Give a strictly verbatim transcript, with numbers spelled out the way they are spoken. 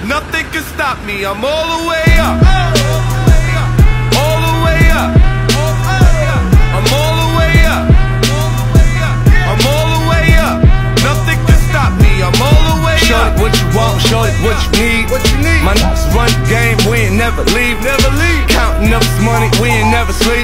Nothing can stop me, I'm all the way up. All the way up. I'm all the way up. I'm all the way up. Nothing can stop me, I'm all the way up. Show it what you want, show it what you need. My niggas run the game, we ain't never leave. Never leave. Counting up this money, we ain't never sleep.